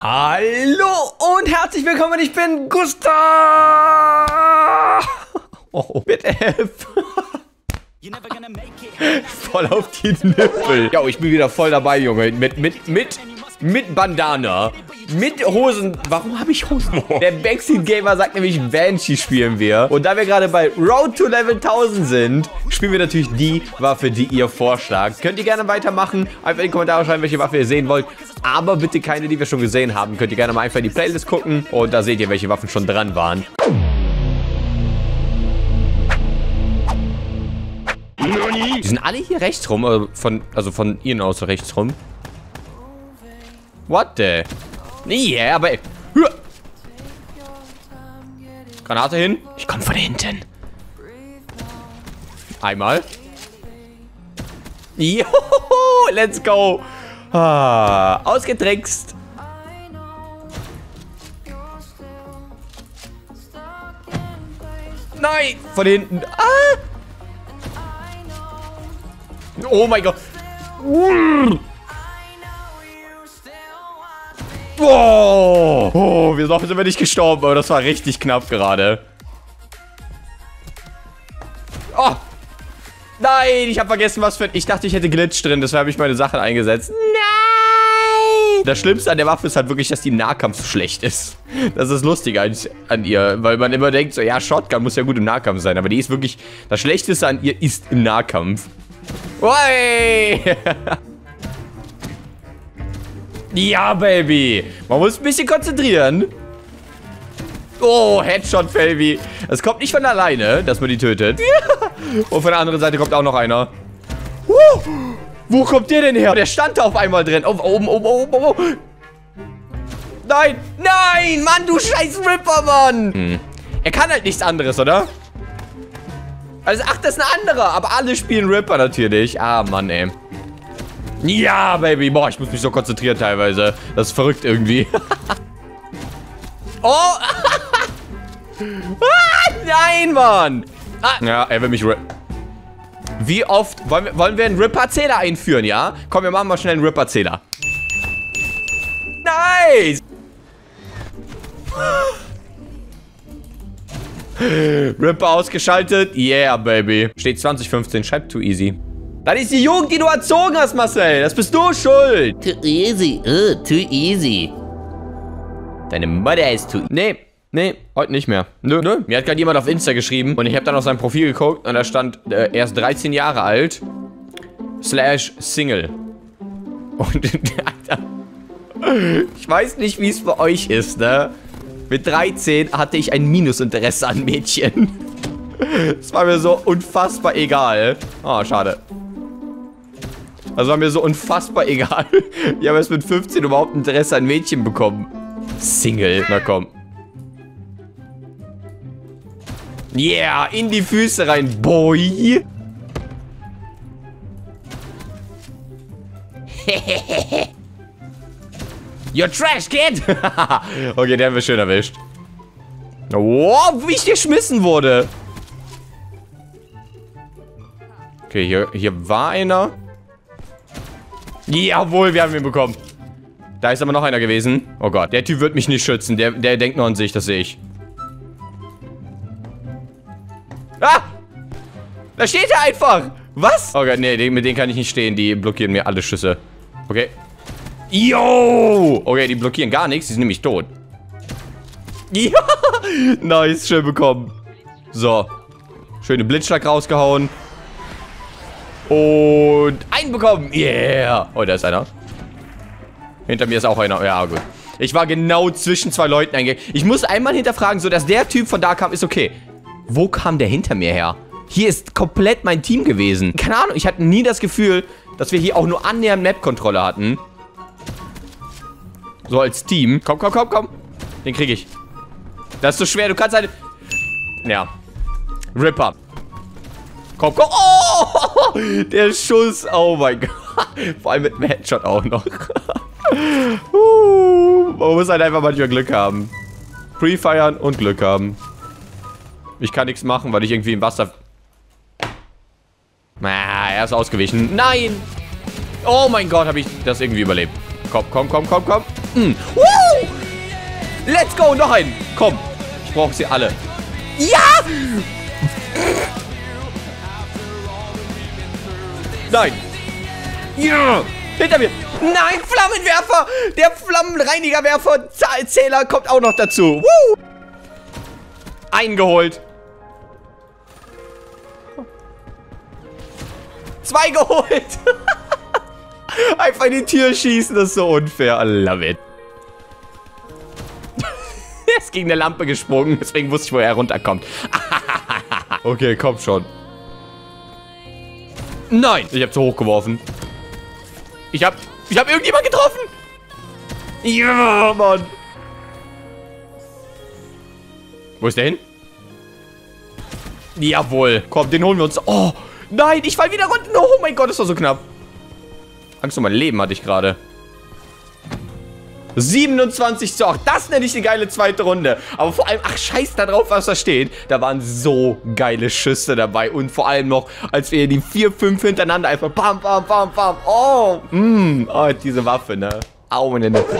Hallo und herzlich willkommen, ich bin Gustav! Oh, mit F. Voll auf die Nippel. Ja, ich bin wieder voll dabei, Junge. Mit Bandana. Mit Hosen. Warum habe ich Hosen? Der Backseat Gamer sagt nämlich, Banshee spielen wir. Und da wir gerade bei Road to Level 1000 sind, spielen wir natürlich die Waffe, die ihr vorschlagt. Könnt ihr gerne weitermachen. Einfach in die Kommentare schreiben, welche Waffe ihr sehen wollt. Aber bitte keine, die wir schon gesehen haben. Könnt ihr gerne mal einfach in die Playlist gucken. Und da seht ihr, welche Waffen schon dran waren. Die sind alle hier rechts rum. Also von ihnen aus rechts rum. What the? Yeah, aber... Granate hin. Ich komme von hinten. Einmal. Joho, let's go. Ah, ausgetrickst. Nein, von hinten. Ah. Oh mein Gott. Oh, wir sind nicht gestorben, aber das war richtig knapp gerade. Oh. Nein, ich habe vergessen, was für... Ich dachte, ich hätte Glitch drin, deshalb habe ich meine Sachen eingesetzt. Nein! Das Schlimmste an der Waffe ist halt wirklich, dass die im Nahkampf so schlecht ist. Das ist lustig an ihr, weil man immer denkt, so, ja, Shotgun muss ja gut im Nahkampf sein, aber die ist wirklich... Das Schlechteste an ihr ist im Nahkampf. Oi! Ja, Baby. Man muss ein bisschen konzentrieren. Oh, Headshot, Baby. Es kommt nicht von alleine, dass man die tötet. Ja. Und von der anderen Seite kommt auch noch einer. Wo kommt der denn her? Der stand da auf einmal drin. Oben. Nein, nein, Mann, du scheiß Ripper, Mann. Er kann halt nichts anderes, oder? Also, ach, das ist ein anderer. Aber alle spielen Ripper natürlich. Ah, Mann, ey. Ja, Baby. Boah, ich muss mich so konzentrieren teilweise. Das ist verrückt irgendwie. Oh. Ah, nein, Mann. Ah. Ja, er will mich rippen. Wie oft... Wollen wir einen Ripper-Zähler einführen, ja? Komm, wir machen mal schnell einen Ripper-Zähler. Nice. Ripper ausgeschaltet. Yeah, Baby. Steht 2015. Schreibt too easy. Das ist die Jugend, die du erzogen hast, Marcel. Das bist du schuld. Too easy. Too easy. Deine Mutter ist too... Nee, heute nicht mehr. Nö. Mir hat gerade jemand auf Insta geschrieben und ich habe dann auf sein Profil geguckt und da stand, er ist 13 Jahre alt. /Single. Und, Alter, ich weiß nicht, wie es bei euch ist, ne? Mit 13 hatte ich ein Minusinteresse an Mädchen. Das war mir so unfassbar egal. Oh, schade. Das war mir so unfassbar egal. Ich habe erst mit 15 überhaupt Interesse an Mädchen bekommen. Single, na komm. Yeah, in die Füße rein, boy. You're trash, kid. Okay, der haben wir schön erwischt. Wow, wie ich geschmissen wurde. Okay, hier war einer. Jawohl, wir haben ihn bekommen. Da ist aber noch einer gewesen. Oh Gott, der Typ wird mich nicht schützen. Der denkt nur an sich, das sehe ich. Ah! Da steht er einfach. Was? Oh Gott, nee, mit denen kann ich nicht stehen. Die blockieren mir alle Schüsse. Okay. Yo! Okay, die blockieren gar nichts. Die sind nämlich tot. Ja! Nice, schön bekommen. So. Schöne Blitzschlag rausgehauen. Und einen bekommen. Yeah. Oh, da ist einer. Hinter mir ist auch einer. Ja, gut. Ich war genau zwischen zwei Leuten eingegangen. Ich muss einmal hinterfragen, so dass der Typ von da kam, ist okay. Wo kam der hinter mir her? Hier ist komplett mein Team gewesen. Keine Ahnung, ich hatte nie das Gefühl, dass wir hier auch nur annähernd Map-Kontrolle hatten. So als Team. Komm. Den kriege ich. Das ist so schwer, du kannst halt... Ja. Ripper. Komm. Oh! Der Schuss. Oh mein Gott. Vor allem mit dem Headshot auch noch. Man muss halt einfach manchmal Glück haben. Pre-feiern und Glück haben. Ich kann nichts machen, weil ich irgendwie im Wasser... Er ist ausgewichen. Nein! Oh mein Gott, habe ich das irgendwie überlebt. Komm. Let's go, noch einen. Komm, ich brauche sie alle. Ja! Nein. Ja! Hinter mir. Nein, Flammenwerfer. Der Flammenreinigerwerfer-Zähler kommt auch noch dazu. Woo! Eingeholt. 2 geholt. Einfach in die Tür schießen, das ist so unfair. I love it. Er ist gegen eine Lampe gesprungen, deswegen wusste ich, wo er runterkommt. Okay, komm schon. Nein, ich habe zu hoch geworfen. Ich hab irgendjemand getroffen. Ja, Mann. Wo ist der hin? Jawohl. Komm, den holen wir uns. Oh, nein, ich fall wieder runter. Oh mein Gott, das war so knapp. Angst um mein Leben hatte ich gerade. 27 zu 8. Das nenne ich eine geile zweite Runde. Aber vor allem, ach, scheiß da drauf, was da steht. Da waren so geile Schüsse dabei. Und vor allem noch, als wir die 4, 5 hintereinander einfach bam, bam, bam, bam. Oh, diese Waffe, ne? Au, in der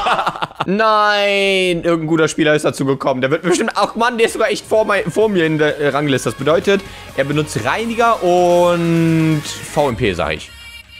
Nein, irgendein guter Spieler ist dazu gekommen. Der wird bestimmt, ach Mann, der ist sogar echt vor mir in der Rangliste. Das bedeutet, er benutzt Reiniger und VMP, sag ich.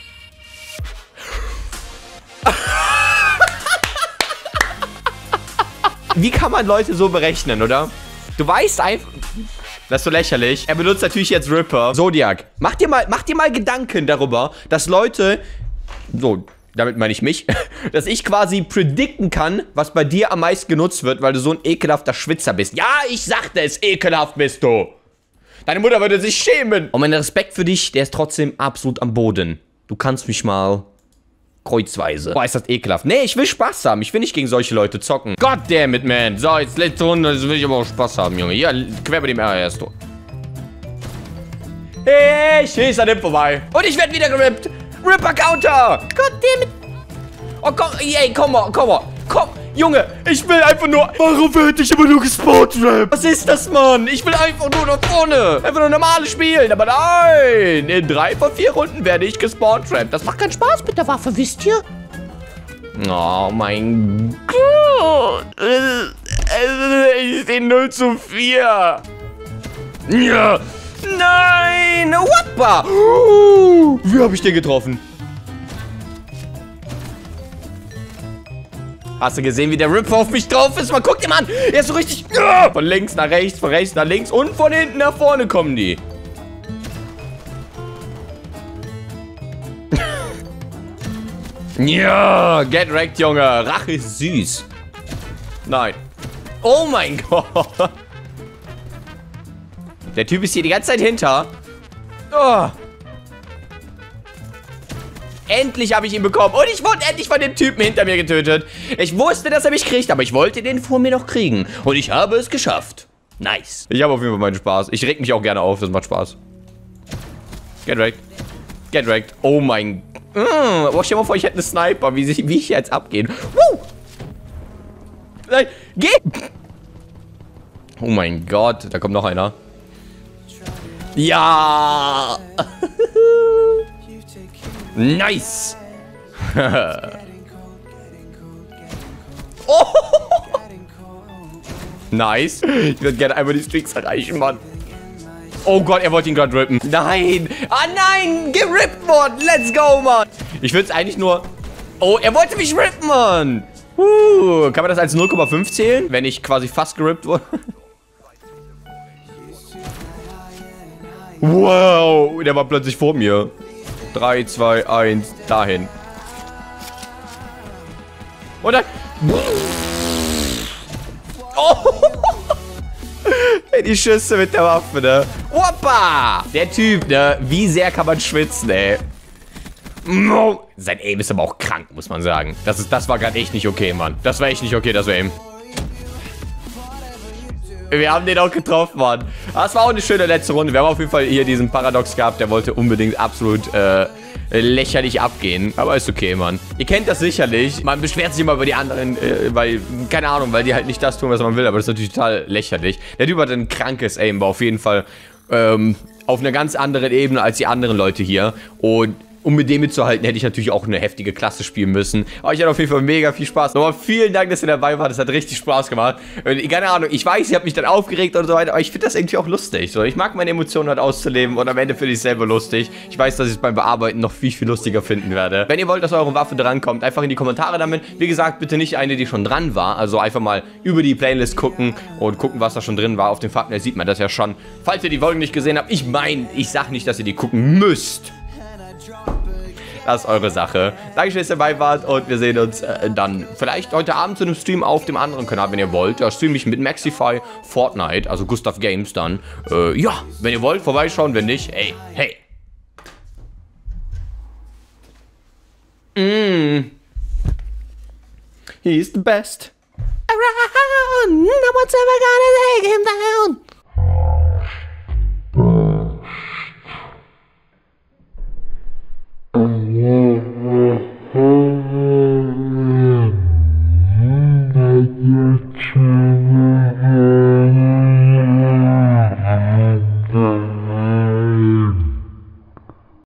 Wie kann man Leute so berechnen, oder? Du weißt einfach... Das ist so lächerlich. Er benutzt natürlich jetzt Ripper. Zodiac, mach dir mal Gedanken darüber, dass Leute... So, damit meine ich mich. Dass ich quasi predikten kann, was bei dir am meisten genutzt wird, weil du so ein ekelhafter Schwitzer bist. Ja, ich sagte es, ekelhaft bist du. Deine Mutter würde sich schämen. Und mein Respekt für dich, der ist trotzdem absolut am Boden. Du kannst mich mal... kreuzweise. Boah, ist das ekelhaft. Nee, ich will Spaß haben. Ich will nicht gegen solche Leute zocken. Goddammit, man. So, jetzt letzte Runde. Jetzt will ich aber auch Spaß haben, Junge. Ja, quer bei dem RS. Hey, ich schieße an dem vorbei. Und ich werde wieder gerippt. Ripper-Counter. Goddammit. Oh, komm. Ey, komm mal. Komm. Junge, ich will einfach nur... Warum werde ich immer nur gespawnt-rappt? Was ist das, Mann? Ich will einfach nur nach vorne. Einfach nur normal spielen. Aber nein. In 3 von 4 Runden werde ich gespawnt-rappt. Das macht keinen Spaß mit der Waffe, wisst ihr? Oh mein Gott. Ich stehe 0 zu 4. Ja. Nein. Wappa. Wie habe ich den getroffen? Hast du gesehen, wie der Ripper auf mich drauf ist? Man guckt ihm an. Er ist so richtig... Von links nach rechts, von rechts nach links und von hinten nach vorne kommen die. Ja, get wrecked, Junge. Rache ist süß. Nein. Oh mein Gott. Der Typ ist hier die ganze Zeit hinter. Oh. Endlich habe ich ihn bekommen. Und ich wurde endlich von dem Typen hinter mir getötet. Ich wusste, dass er mich kriegt, aber ich wollte den vor mir noch kriegen. Und ich habe es geschafft. Nice. Ich habe auf jeden Fall meinen Spaß. Ich reg mich auch gerne auf. Das macht Spaß. Get wrecked. Get wrecked. Oh mein... Oh, stell dir mal vor, ich hätte einen Sniper. Wie ich jetzt abgehen. Woo! Nein, geh! Oh mein Gott. Da kommt noch einer. Ja! Nice! Oh. Nice. Ich würde gerne einmal die Streaks erreichen, Mann. Oh Gott, er wollte ihn gerade rippen. Nein! Ah nein! Gerippt worden! Let's go, Mann! Ich würde es eigentlich nur... Oh, er wollte mich rippen, Mann! Kann man das als 0,5 zählen? Wenn ich quasi fast gerippt wurde? Wow! Der war plötzlich vor mir. 3, 2, 1, dahin. Und dann... Oh! Die Schüsse mit der Waffe, ne? Woppa! Der Typ, ne? Wie sehr kann man schwitzen, ey? Sein Aim ist aber auch krank, muss man sagen. Das war gerade echt nicht okay, Mann. Das war echt nicht okay, das Aim. Wir haben den auch getroffen, Mann. Das war auch eine schöne letzte Runde. Wir haben auf jeden Fall hier diesen Paradox gehabt. Der wollte unbedingt absolut lächerlich abgehen. Aber ist okay, Mann. Ihr kennt das sicherlich. Man beschwert sich immer über die anderen, weil, keine Ahnung, weil die halt nicht das tun, was man will. Aber das ist natürlich total lächerlich. Der Typ hat ein krankes Aim, war auf jeden Fall auf einer ganz anderen Ebene als die anderen Leute hier. Und um mit dem mitzuhalten, hätte ich natürlich auch eine heftige Klasse spielen müssen. Aber ich hatte auf jeden Fall mega viel Spaß. Nochmal vielen Dank, dass ihr dabei wart. Das hat richtig Spaß gemacht. Und, keine Ahnung, ich weiß, ihr habt mich dann aufgeregt und so weiter, aber ich finde das irgendwie auch lustig. So, ich mag meine Emotionen halt auszuleben und am Ende finde ich es selber lustig. Ich weiß, dass ich es beim Bearbeiten noch viel, viel lustiger finden werde. Wenn ihr wollt, dass eure Waffe drankommt, einfach in die Kommentare damit. Wie gesagt, bitte nicht eine, die schon dran war. Also einfach mal über die Playlist gucken und gucken, was da schon drin war. Auf dem Thumbnail sieht man das ja schon. Falls ihr die Folgen nicht gesehen habt, ich meine, ich sag nicht, dass ihr die gucken müsst. Das ist eure Sache. Dankeschön, dass ihr dabei wart und wir sehen uns dann vielleicht heute Abend zu einem Stream auf dem anderen Kanal, wenn ihr wollt. Da streame ich mit Maxify Fortnite, also Gustav Games dann. Ja, wenn ihr wollt, vorbeischauen, wenn nicht, hey. He's the best. Around, no one's ever gonna take him down. You're